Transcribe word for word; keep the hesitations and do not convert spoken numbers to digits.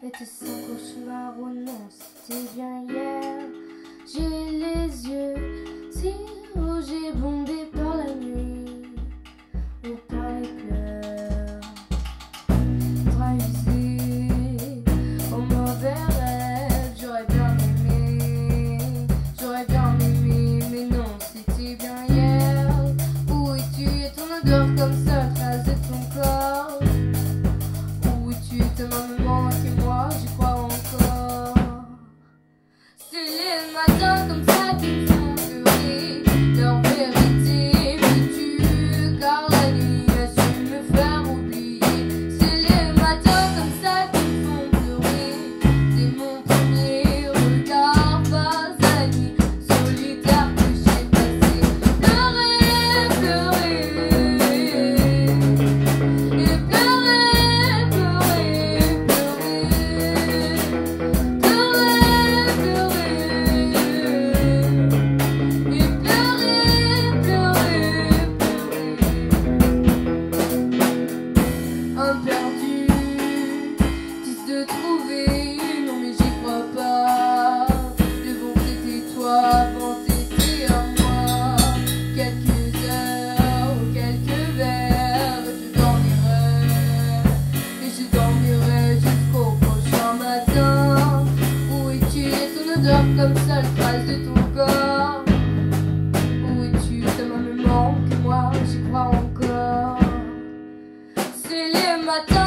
Était-ce un cauchemar ou non? C'était bien hier. J'ai les yeux si rouges et bombés par la nuit ou par les pleurs. Trahisé au mauvais rêve, j'aurais bien aimé, j'aurais bien aimé, mais non, c'était bien hier. Où es-tu? Et ton odeur comme seule trace de ton corps. Où es-tu? Ta maman et moi, j'y crois encore. C'est les matins comme ça qui me font pleurer. Leur vérité me tue, car la nuit a su me faire oublier. C'est les matins comme ça qui me font pleurer. C'est mon premier regard face à la nuit solitaire que j'ai passé. Pleurer, pleurer, et pleurer, pleurer, pleurer, pleurer. Un perdu, dis de trouver, non mais j'y crois pas. Devant c'était toi, avant t'étais à moi. Quelques heures ou quelques verres, je dormirai, et je dormirai jusqu'au prochain matin. Où es-tu? Et ton odeur comme seule trace de ton corps. Où es-tu? Ta maman me manque, moi j'y crois encore. C'est les matins